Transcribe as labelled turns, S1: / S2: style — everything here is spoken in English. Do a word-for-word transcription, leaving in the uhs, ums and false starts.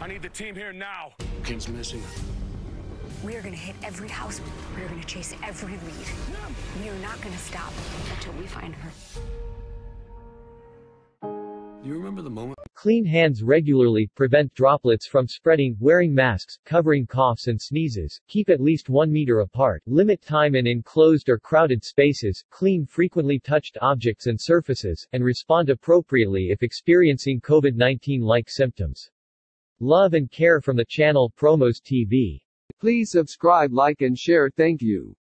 S1: I need the team here now.
S2: Kim's missing.
S3: We are going to hit every house. We are going to chase every lead. We are not going to stop until we find her.
S2: Do you remember the moment?
S4: Clean hands regularly, prevent droplets from spreading, wearing masks, covering coughs and sneezes, keep at least one meter apart, limit time in enclosed or crowded spaces, clean frequently touched objects and surfaces, and respond appropriately if experiencing COVID nineteen-like symptoms. Love and care from the channel Promos T V.
S5: Please subscribe, like and share. Thank you.